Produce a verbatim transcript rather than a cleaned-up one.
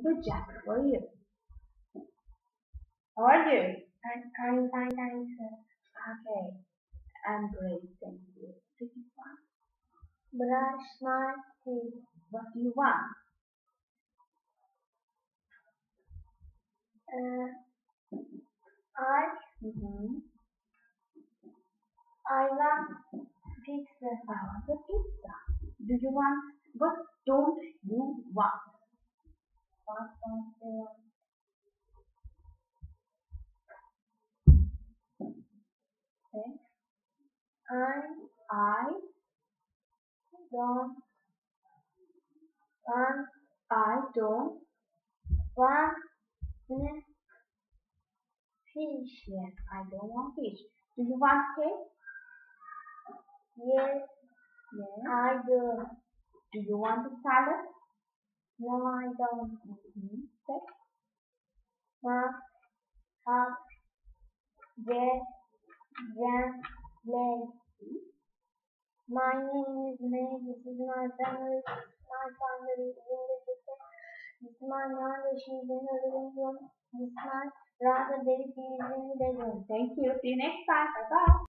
Good job. How are you? How are you? I'm, I'm fine, thanks, sir. Okay. I'm great. Thank you. Pretty fine. Brush my teeth. What do you want? Uh, I, Mm-hmm. I want pizza. I want a pizza. Do you want? What don't you want? What don't you want? Okay. I I don't want, I don't. want fish. Yes, I don't want fish. Do you want cake? Yes, Yes. I do. Do you want a salad? No, I don't. Mm-hmm. Okay. Want, have, get, jam, leg. My name is May. This is my family. My family is in the kitchen. This is my mother. She's in the living room. This is my brother. Baby is in the bedroom. Thank you. See you next time. Bye bye.